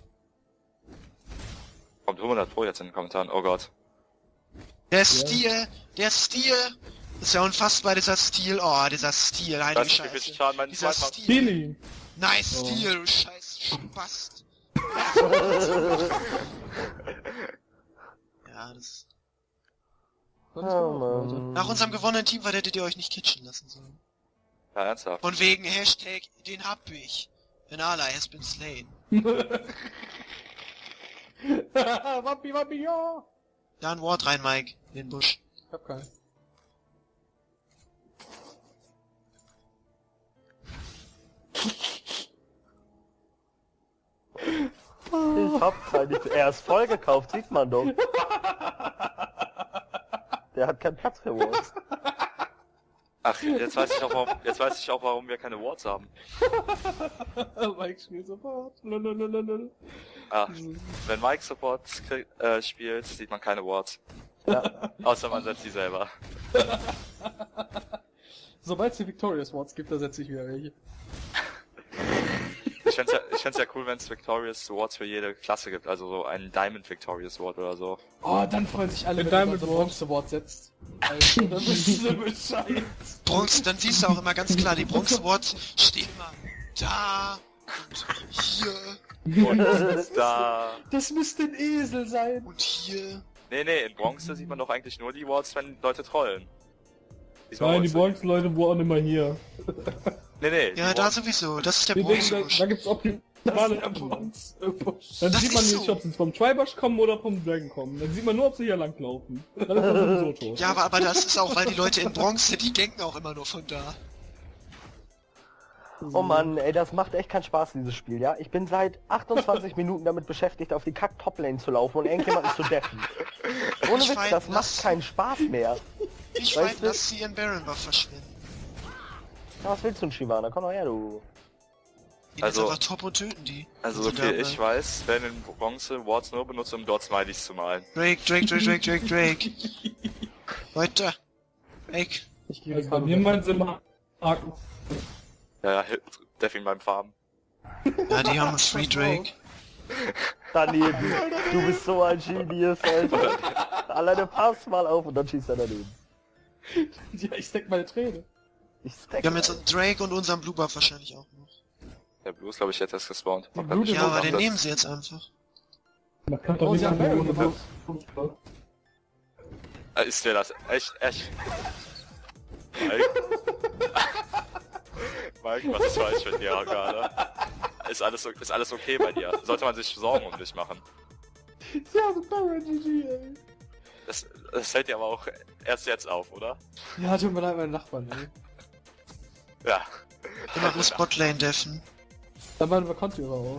Kommt hundert Pro jetzt in den Kommentaren. Oh Gott.
Der Stil, der Stil, ist ja unfassbar, dieser Stil. Oh, dieser Stil, heilige
Weißt du, wie viel
Scheiße.
Schaden mein
Dieser
Zweiter macht?
Stil.
Billy!
Nice
Oh.
Stil, du scheiß Spast. Ja, das...
Oh, Mann.
Nach unserem gewonnenen Team war hättet ihr euch nicht kitchen lassen sollen.
Ja, ernsthaft.
Von wegen Hashtag, den hab ich. An ally has been slain.
Wappi, wappi, ja!
Da ein Ward rein, Mike, in den Busch.
Ich hab keinen.
Ich hab keine. Er ist voll gekauft, sieht man doch. Der hat keinen Platz für Wards.
Ach, jetzt weiß ich auch, warum, jetzt weiß ich auch, warum wir keine Wards haben.
Mike spielt sofort. Lulululul.
Ach, wenn Mike Support skri- äh, spielt, sieht man keine Wards.
Ja.
Außer man setzt sie selber.
Sobald es die Victorious Wards gibt, da setze ich wieder welche.
Ich fänd's ja, ich fänd's ja cool, wenn es Victorious Wards für jede Klasse gibt, also so einen Diamond Victorious Ward oder so.
Oh, dann freuen sich alle,
Mit
wenn man
Diamond
so
Ward.
Bronze Ward setzt. Alter, dann wissen sie Bescheid.
Bronze, dann siehst du auch immer ganz klar, die Bronze Wards stehen immer da und hier
Und da...
Das müsste ein Esel sein.
und hier.
Nee, nee, in Bronze sieht man doch eigentlich nur die Wards, wenn Leute trollen. Sieht man
Nein, die
Wards-
Bronx-Leute waren immer hier.
Nee, nee,
Ja,
die
da
Wards-
sowieso. Das ist der
Wir denken, da,
Bronze.
da gibt's optimale
Bronze.
Dann
Das
sieht man
ist
nicht,
so.
ob sie vom Tribush kommen oder vom Dragon kommen. Dann sieht man nur, ob sie hier langlaufen. Dann ist das sowieso tot.
Ja, aber, aber das ist auch, weil die Leute in Bronze, die denken auch immer nur von da.
Oh Mann, ey, das macht echt keinen Spaß, dieses Spiel, ja? Ich bin seit achtundzwanzig Minuten damit beschäftigt, auf die Kack-Top-Lane zu laufen und irgendjemanden zu deffen. Ohne
Ich
Witz,
weiß,
das macht
das-
keinen Spaß mehr.
Ich
Weißt
weiß,
du-
dass sie ihren Baron Buff verschwinden.
Ja, was willst du, Shivana? Komm doch her, du.
Die
Also-
also, einfach top und töten die.
Also
Die
so viel
da-
ich weiß, werden in Bronze Wards nur benutzt, um dort Smileys zu malen.
Drake, Drake, Drake, Drake, Drake, Drake. Weiter. Drake.
Ich gehe
Also bei mir meinen sie immer Haken.
Ja, ja, hit- Deff ihn beim Farben.
Ja, die haben Free Drake.
Daneben. Du bist so ein Genius, Alter. Alleine pass mal auf und dann schießt er daneben.
Ja, ich steck meine Träne.
Ich stack.
Wir haben jetzt einen Drake und unseren Blue Buff wahrscheinlich auch noch.
Der Blue ist, glaube ich, jetzt erst gespawnt. Man
Blue
kann nicht
Ja, aber
machen,
den
dass-
nehmen sie jetzt einfach.
Man kann doch
Oh,
nicht
sie haben
sagen,
Baron
ohne
gemacht.
das.
Äh, Ist der das echt, echt? Mike? Mike, was ist falsch mit dir gerade? Ist alles, ist alles okay bei dir? Sollte man sich Sorgen um dich machen?
Ja, so Baron G G, ey.
Das, das fällt dir aber auch erst jetzt auf, oder?
Ja, tut mir leid, meine Nachbarn, ey.
Ja.
Immer bloß Botlane deffen.
Dann machen wir Konti-Über auf.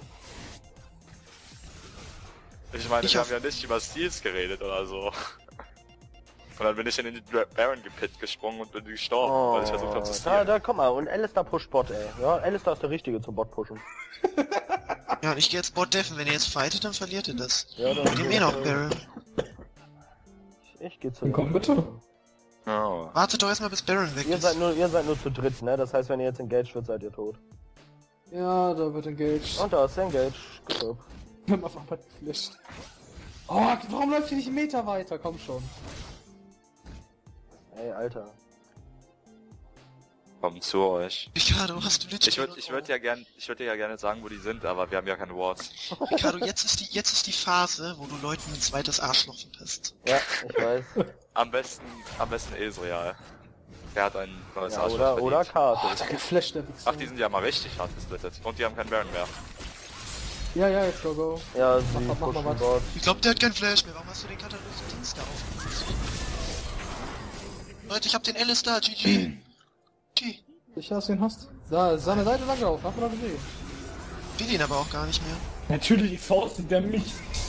Ich meine,
Ich
wir
hab-
haben ja nicht über Steals geredet oder so. Und dann bin ich in den Baron gepit gesprungen und bin gestorben,
Oh,
weil ich versucht habe zu
da,
stealen.
da, komm mal, und Alistair pusht Bot, ey. Ja, Alistair ist der Richtige zum Bot pushen.
Ja, und ich gehe jetzt Bot deffen. Wenn ihr jetzt fightet, dann verliert ihr das.
Ja, dann
Wir nehmen eh noch Baron.
Ich, ich geh zu
Dann komm bitte.
Oh.
Wartet doch erstmal bis Baron weg
Ihr
ist.
seid nur, ihr seid nur zu dritt, ne? Das heißt, wenn ihr jetzt engaged wird, seid ihr tot.
Ja, da wird engaged.
Und da ist engaged. Gut.
Wir haben einfach mal geflasht. Oh, warum läuft hier nicht ein Meter weiter? Komm schon.
Ey, Alter.
Komm zu euch.
Ricardo, hast du Lich?
Ich würde ich würd ja gern, ich würde dir ja gerne sagen, wo die sind, aber wir haben ja keine Wards.
Ricardo, jetzt ist die, jetzt ist die Phase, wo du Leuten ein zweites Arschloch verpasst.
Ja, ich weiß.
Am besten, am besten Ezreal. Der hat ein neues
Ja,
Arschloch
oder, oder
verdient.
Karte.
Alter, geflasht der Wichser.
Ach, die sind ja mal richtig hart gesplittet. Und die haben keinen Baron mehr.
Ja, ja, jetzt go, go.
Ja, sie
Mach mal, mach mal
pushen
was.
Bot.
Ich glaube, der hat kein Flash mehr. Warum hast du den Katalyse-Dings da aufgemacht? Leute, ich hab den Alistair, G G. G.
Sicher, dass du ihn hast? Da, seine Seite lang auf, hat man doch gesehen.
Will ihn aber auch gar nicht mehr.
Natürlich exhaustet der mich.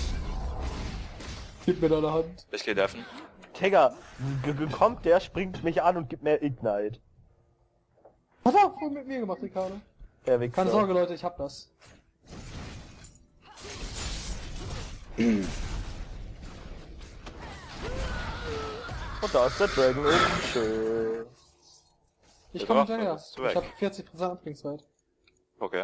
Gib mir deine Hand.
Ich geh deffen.
Digga, g- g- kommt der, springt mich an und gibt mir Ignite.
Was hat er mit mir gemacht, Ricardo?
Der Wichser.
Keine Sorge, Leute, ich hab das.
Und da ist der Dragon oben. Schön.
Ich
Ja,
komme
doch,
hinterher.
bist du weg.
Ich hab vierzig Prozent Anspringzeit.
Okay.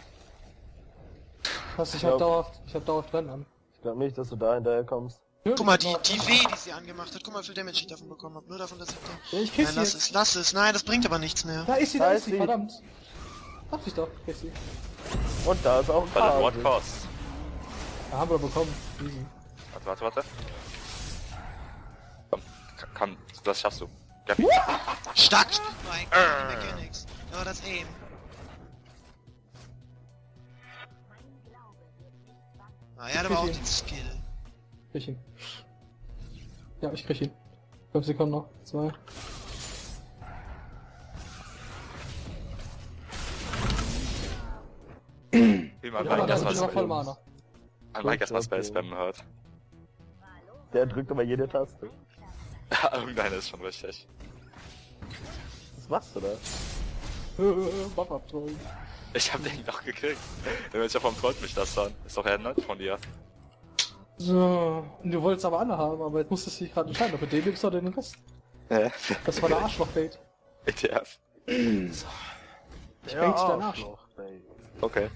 Was, ich
Ja.
hab dauerhaft, ich hab dauerhaft Rennen an.
Ich glaube nicht, dass du da hinterher kommst.
Guck mal, die, die W, die sie angemacht hat. Guck mal, wie viel Damage ich davon bekommen habe. Nur davon, dass ich da...
Ja, ich krieg
Nein,
sie
lass
jetzt.
es, lass es. Nein, das bringt aber nichts mehr.
Da ist sie,
Da
da
ist
ist sie,
sie.
verdammt. Dachte ich doch, krieg sie.
Und da ist auch ein
But at what
Phase.
cost?
Da haben wir bekommen. Easy.
Warte, warte, warte. Komm, k- komm, das schaffst du. Ja.
Stark, Mike. Die Mechanics. Aber das Aim. Ah, er hat aber auch den Skill.
Krieg ihn. Ja, ich krieg ihn. fünf Sekunden noch. Zwei.
Wie man
Ja,
Mike
das ist
erstmal
aber voll
Spam-
Mana.
an Mike erstmal Spell spammen hört.
Der drückt aber jede Taste.
Ja, irgendeine ist schon richtig.
Was machst du da?
Buff abtrollen.
Ich hab den doch gekriegt. Welcher vom freut mich das dann? Ist doch eher nett von dir.
So. Und du wolltest aber Anna haben, aber jetzt musstest du dich gerade entscheiden, ob du den nimmst oder den Rest.
Hä?
Das war der Arschloch-Bait.
E T F.
Ich bait deinen Arsch.
Arschloch, ey.
Okay.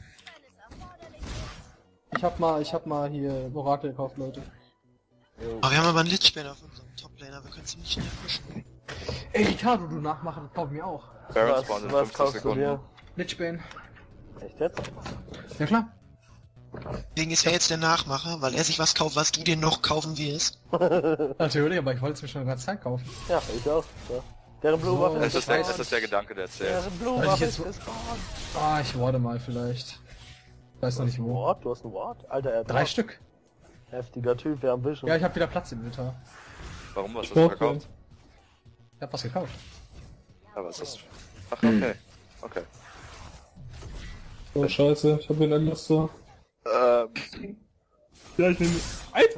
Ich hab mal, ich hab mal hier Orakel gekauft, Leute.
Aber wir haben aber einen Lich-Bane auf unserem Top-Laner. Wir können ziemlich schnell pushen.
Ey, Ricardo, du nachmachen, kauf mir auch.
Baron
Was,
spawn in
was
fünfzig
kaufst du
Sekunden.
dir?
Lichbane.
Echt jetzt?
Ja klar.
Deswegen ist er jetzt der Nachmacher, weil er sich was kauft, was du dir noch kaufen wirst.
Natürlich, aber ich wollte es mir schon eine ganze Zeit kaufen.
Ja, ich auch. Ja. Deren Blue
So,
Waffe
Es ist, der,
gone.
es ist der Gedanke, der zählt.
Deren Blue
Weil ich
Waffe
jetzt
ist
so-
gone.
Ah, ich warte mal vielleicht. Weiß noch nicht
Ein
wo.
Ward? Du hast ein Ward? Alter, er hat
Drei
Ward.
Stück.
Heftiger Typ, wir haben Vision.
Ja, ich hab wieder Platz im Inventar.
Warum hast du
Oh,
das verkauft?
Ich hab was gekauft.
Aber es ist... Ach, okay. Okay.
Oh, scheiße, ich hab den Alistair.
Ähm...
Ja, ich nehme... Alter!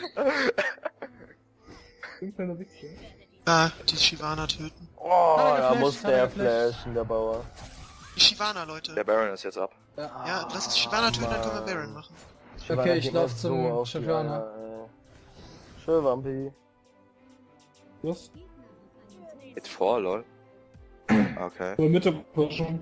Ein kleiner Wichser.
Ja, die Shivana töten.
Oh,
Hat er
da
geflasht,
muss
hat er
der
geflasht.
flashen, der Bauer.
Die Shivana, Leute.
Der Baron ist jetzt ab.
Ja, lass uns Shivana töten, dann können wir Baron machen.
Okay, ich
Geht
lauf
mir
zum
auf die
Schiffana.
Eier, ey. Schön, Vampi.
Was?
Geht vor, lol. Okay.
In der Mitte pushen.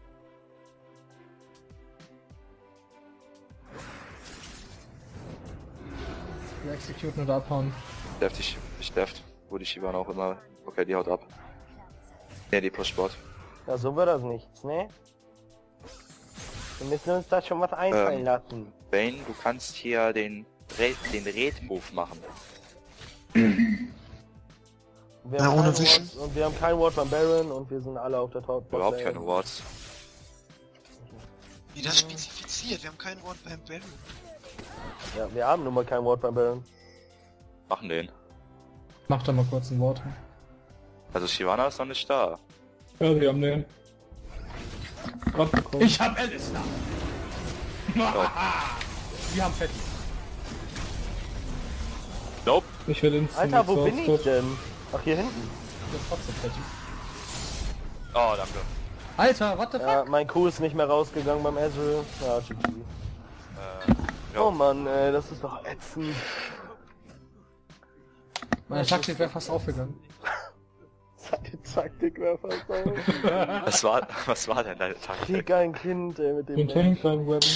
Wir executen oder abhauen.
Deft, ich, ich deft. Wo die Shivana auch immer... Okay, die haut ab. Ne, die Pushbot.
Ja, so wird das nichts, ne? Wir müssen uns da schon was einfallen
Ähm.
lassen.
Bane, du kannst hier den Red, den Red-Move machen.
Wir
Na,
haben
ohne
keine
Wischen.
Wards und wir haben kein Ward beim Baron und wir sind alle auf der Top.
Überhaupt keine Wards.
Wie das spezifiziert, wir haben kein Wort beim Baron.
Ja, wir haben nun mal kein Ward beim Baron.
Machen den.
Mach da mal kurz ein Wort.
Also Shyvana ist noch nicht da.
Ja, wir haben den. Abbekommen.
Ich hab Alice da! Wir haben Fett.
Nope.
Ich werde ins
Alter, wo bin ich denn? Ach, hier hinten.
Wir haben trotzdem Fett.
Oh, danke.
Alter, what the fuck?
Ja, mein Kuh ist nicht mehr rausgegangen beim Ezreal. Ja, G G.
Äh, ja.
Oh Mann, ey, das ist doch ätzend.
Meine Taktik wäre fast aufgegangen.
Seine Taktik wäre fast auf.
Was war, was war denn deine Taktik?
Krieg ein Kind, ey, mit dem...
Den Tank reinwebben.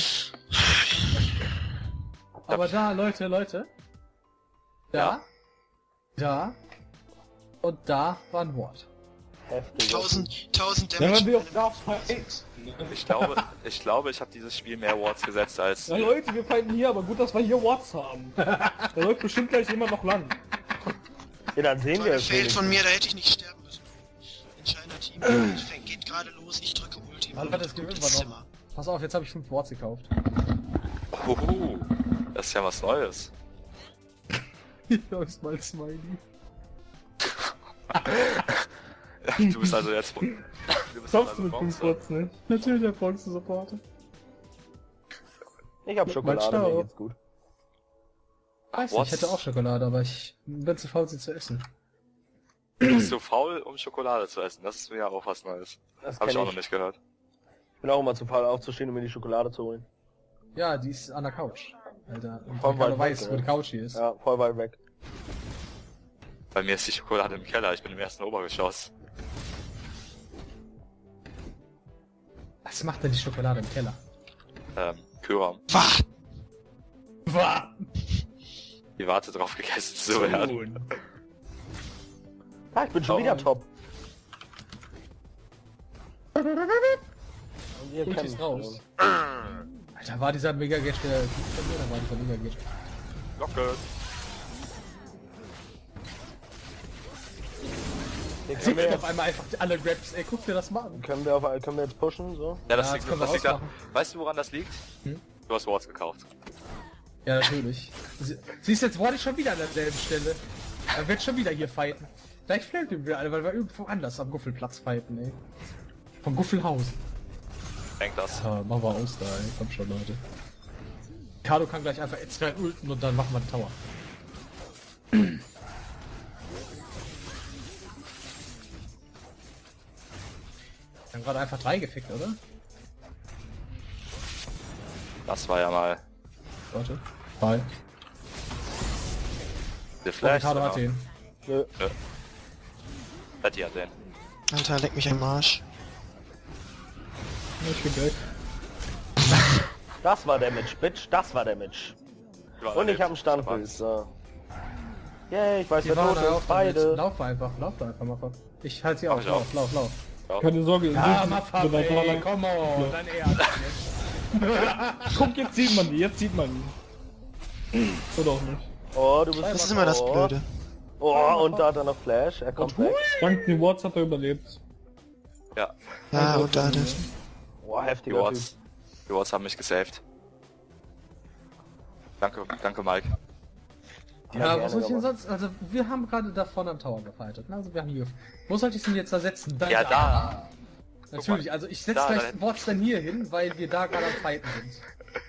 Aber da, Leute, Leute. Da. Da. Und da war ein Wort.
Heftig.
tausend, tausend
Ja,
Damage.
wenn wir auch da fighten.
Ich glaube, ich glaube, ich habe dieses Spiel mehr Wards gesetzt als...
Ja Leute, wir fighten hier, aber gut, dass wir hier Wards haben. Da läuft bestimmt gleich jemand noch lang.
Ja, dann sehen wir
Toll
es.
gefällt von mir, da hätte ich nicht sterben müssen. Entscheidender Team. Fängt, geht gerade los, ich drücke Ulti.
Alter, das gewinnen wir noch. Pass auf, jetzt habe ich fünf Worts gekauft.
Huhu, das ist ja was Neues.
Ja, ist mal Smiley.
Du bist also jetzt... Du bist
Schaffst
also
du mit fünf
Bronze.
Wards nicht? Natürlich der Bronze Supporter.
Ich hab Schokolade,
Stau.
mir geht's gut.
Weiß
What?
nicht, ich hätte auch Schokolade, aber ich bin zu faul, sie zu essen.
Du bist so faul, um Schokolade zu essen. Das ist mir ja auch was Neues.
Das
Hab ich
kenn
auch noch nicht gehört.
Ich bin auch immer zu faul aufzustehen, um mir die Schokolade zu holen.
Ja, die ist an der Couch. Alter, und
Voll
keiner
weit
weiß,
weg,
wo die
ja.
Couch hier ist.
Ja, voll weit weg.
Bei mir ist die Schokolade im Keller, ich bin im ersten Obergeschoss.
Was macht denn die Schokolade im Keller?
Ähm, Kühlraum.
Wach!
Was?
Die wartet drauf, gegessen zu werden.
Ah, ich bin schon
Oh.
wieder top. Und ihr
Ulti
kennt
ist
mich
raus.
schon.
Alter, war dieser Mega-Gage der gut von mir oder war dieser Mega-Gage?
Locke.
Hier
Sieht
können,
mir
wir
auf einmal einfach alle Raps, ey, guck dir das mal an.
können, wir auf, können wir jetzt pushen, so?
Ja, das
Ja,
liegt,
das können wir
das liegt da.
ausmachen.
Weißt du, woran das liegt?
Hm?
Du hast Wards gekauft.
Ja, natürlich. Sie, siehst du, jetzt wurde ich schon wieder an derselben Stelle. Er wird schon wieder hier fighten. Gleich flanken wir alle, weil wir irgendwo anders am Guffelplatz fighten, ey. Vom Guffelhaus.
Denk das.
Ja, machen wir aus da, ey. Komm schon, Leute. Kado kann gleich einfach jetzt rein ulten und dann machen wir den Tower. Wir haben gerade einfach drei gefickt, oder?
Das war ja mal
Warte. Drei.
der
Oh,
Flash.
Kado hat
genau.
den.
Nö.
Betty hat den.
Alter, leck mich am Arsch.
Ich bin weg.
Das war Damage, Bitch, das war Damage. Und ich habe einen Standbild, so. Yay, ich weiß,
Die
wer
waren
tot
da
ist,
auf
beide.
Lauf einfach, lauf einfach mal. Ich halte sie
Mach
auf,
ich auch.
lauf, lauf, lauf.
Ja.
Keine Sorge,
Ah,
in
Maffa,
diesem-
ey, komm on, dann eher jetzt.
Guck, jetzt sieht man die, jetzt sieht man die. Oder auch nicht.
Oh, du bist...
Das ist immer das
oh.
Blöde.
Oh, und da hat er noch Flash, er kommt weg.
Dank den Wards hat er überlebt.
Ja,
Ja, und da das.
Oh,
die
heftiger Typ.
Wards. Die Wards haben mich gesaved. Danke, danke Mike.
Ja,
gerne,
was soll ich denn
aber-
sonst? Also, wir haben gerade da vorne am Tower gefightet. ne? Also, wir haben hier. Wo sollte ich denn jetzt da setzen? Da,
Ja, da.
Natürlich, also ich setze
Da,
gleich
da-
Worts dann hier hin, weil wir da gerade am Fighten sind.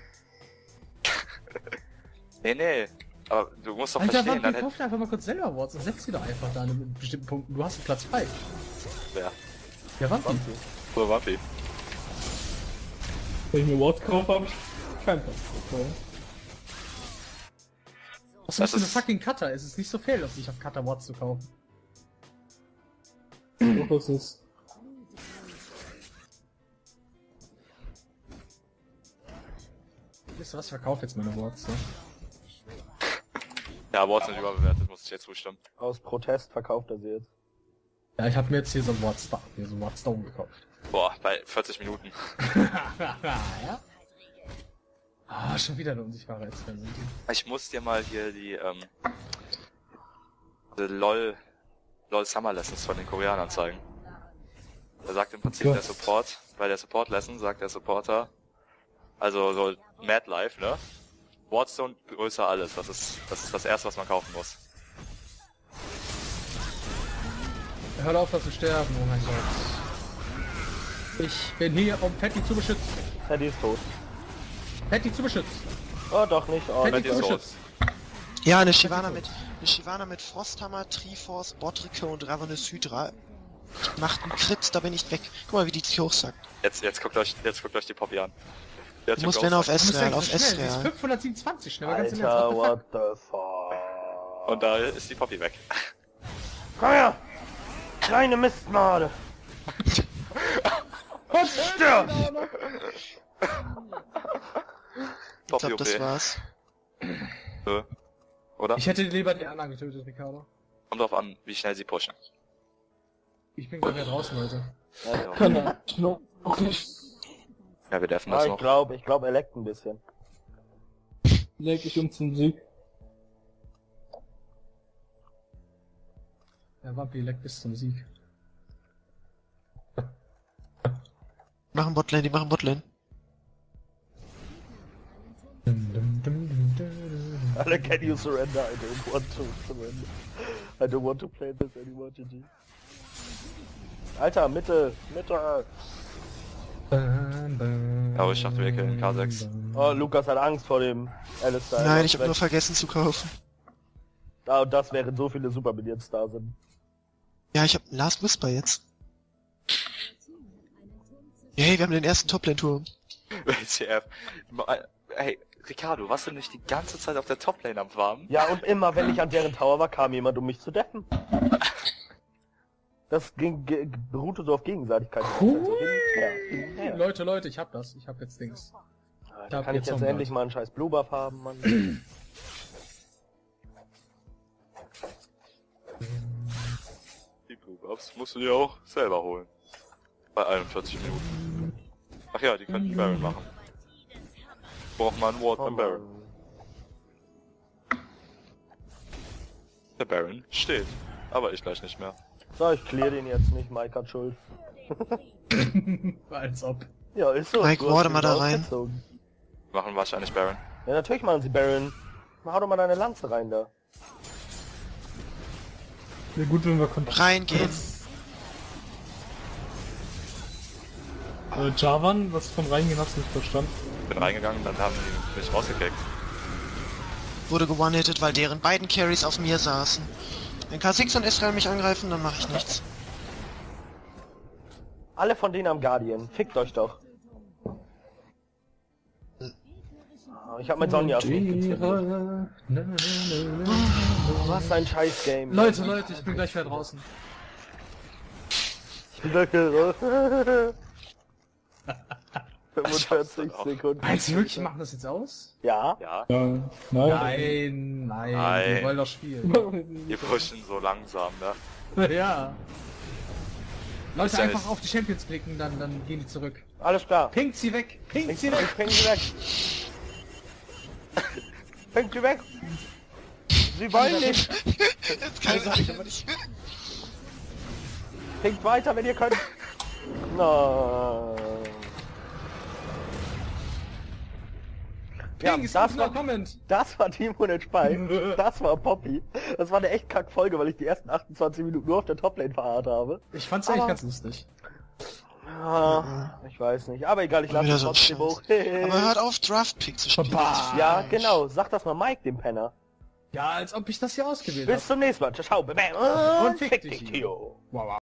Nee, nee. Aber du musst doch
Alter,
verstehen,
Vampir,
dann hätte...
kauf dir einfach mal kurz selber Worts und setz sie doch einfach da an einem bestimmten Punkten. Du hast einen Platz frei.
Wer?
Ja, Vampir.
Pur Waffi.
Wenn ich mir Wards kaufe, habe ich keinen Platz. Okay.
Was
Das
bist du eine
ist-
fucking Cutter? Es ist nicht so fair, auf sich auf Cutter Worts zu kaufen.
Doch, das ist...
Wisst ihr was? Ich verkaufe jetzt meine Worts. Ne?
Ja, Wards sind überbewertet, muss ich jetzt zustimmen.
Aus Protest verkauft er sie jetzt.
Ja, ich habe mir jetzt hier so ein Wort Star, hier so ein Wort Stone gekauft.
Boah, bei vierzig Minuten.
ja? Ah, schon wieder eine unsichtbare Experiment.
Ich muss dir mal hier die, ähm, die LOL, LOL Summer Lessons von den Koreanern zeigen. Da sagt im Prinzip
Gott.
der Support, bei der Support Lesson sagt der Supporter, also so Mad Life, ne? Wardstone größer alles, das ist, das ist das erste, was man kaufen muss.
Hör auf, dass zu sterben, oh mein Gott. Ich bin hier, um Patty zu beschützen.
Teddy ist tot.
Patty zu beschützen.
Oh, doch nicht. Oh,
Patty
Patty
zu
ist tot.
beschützen.
Ja, eine Shyvana mit, eine Shyvana mit Frosthammer, Triforce, Botrike und Ravenous Hydra. Macht einen Crit, da bin ich weg. Guck mal, wie die sich hochsackt.
Jetzt, jetzt guckt euch, jetzt guckt euch die Poppy an. Der
Du
Typ
musst wenn auf
Ghost
Du bist
S-Real,
eigentlich
auf
so schnell, sie ist
S-Real.
fünfhundertsiebenundzwanzig schnell, ganz im
Alter,
Ernst, what
what the fuck?
und da ist die Poppy weg.
Komm her! Kleine Mistmade! Stirb!
Ich
Poppy
glaub,
O P.
das war's.
Nö. Oder?
Ich hätte lieber die anderen getötet, Ricardo.
Kommt drauf an, wie schnell sie pushen.
Ich bin gleich wieder draußen, Leute.
Ja,
Kann er noch nicht.
ja wir dürfen
Ja,
das
ich
noch.
glaube, ich glaube, er leckt ein bisschen.
Leg ich um zum Sieg.
Der Vampir leckt bis zum Sieg.
Machen Botlane, die machen Botlane.
Alle, can you surrender? I don't want to surrender. I don't want to play this anymore, G G. Alter, Mitte, Mitte.
Ja, ich dachte, wir killen K sechs.
Oh, Lukas hat Angst vor dem Alistair.
Nein, ich habe nur vergessen zu kaufen.
Da und das, während so viele Superminions da sind.
Ja, ich habe Last Whisper jetzt. Yay, wir haben den ersten Toplane-Turm.
W C F. Hey, Ricardo, warst du nicht die ganze Zeit auf der Toplane am Farmen?
Ja, und immer, wenn ich an deren Tower war, kam jemand, um mich zu deffen. Das ging, ge- beruhte so auf Gegenseitigkeit.
Cool.
Also hin und her, hin und her.
Leute, Leute, ich hab das. Ich hab jetzt Dings.
Da
hab
kann ich
jetzt
jetzt
Zombie.
endlich mal einen scheiß Blue Buff haben, Mann.
Die Blue Buffs musst du dir auch selber holen. Bei einundvierzig Minuten. Ach ja, die könnten Baron machen. Braucht man einen Ward
Oh,
beim Baron.
Mann.
Der Baron steht. Aber ich gleich nicht mehr.
So, ich clear den jetzt nicht, Mike hat Schuld.
Als ob.
Ja, ist so.
Mike,
Du hast
warte
ihn
mal da rein.
ausgezogen.
Machen wahrscheinlich Baron.
Ja, natürlich machen sie Baron. Hau doch mal deine Lanze rein da.
Wäre gut, wenn wir Kontakt.
Reingehen.
Äh, Javan, was von reingehen hast du nicht verstanden?
Bin reingegangen, dann haben die mich rausgekickt.
Wurde gewone-hitted, weil deren beiden Carries auf mir saßen. Wenn K sechs und S-Real mich angreifen, dann mache ich nichts.
Alle von denen am Guardian. Fickt euch doch. Ah, Ich hab mein Sonja nicht gezündet. Was ein scheiß Game.
Leute, Leute, ich bin gleich wieder draußen.
fünfundvierzig Sekunden.
Meinst du wirklich, die machen das jetzt aus?
Ja.
Ja,
Ja, nein.
Nein, nein,
Nein.
die wollen doch spielen.
die pushen so langsam, ne?
Ja. Leute,
Ist ja
einfach
nicht-
auf die Champions klicken, dann, dann gehen die zurück.
Alles klar.
Pinkt sie weg! Pinkt
Ich,
sie weg!
ich ping sie weg. Ping sie weg. Sie wollen nicht.
Jetzt kann ich aber nicht.
Pinkt weiter, wenn ihr könnt. No. Ja,
Ping,
das war,
Comment!
das war Team hundert Spike. Das war Poppy. Das war eine echt kack Folge, weil ich die ersten achtundzwanzig Minuten nur auf der Toplane verharrt habe.
Ich fand's eigentlich
Aber-
ganz lustig.
Ah, ich weiß nicht. Aber egal, ich
Wieder
lasse
so ein
trotzdem
Scheiß.
hoch.
Aber hört auf, Draft-Pick zu spielen.
Bah.
Ja, genau. Sag das mal Mike, dem Penner.
Ja, als ob ich das hier ausgewählt
Bis
habe.
zum nächsten Mal. Ciao, ciao. Bam.
Und fick dich,
Tio.
Wow, wow.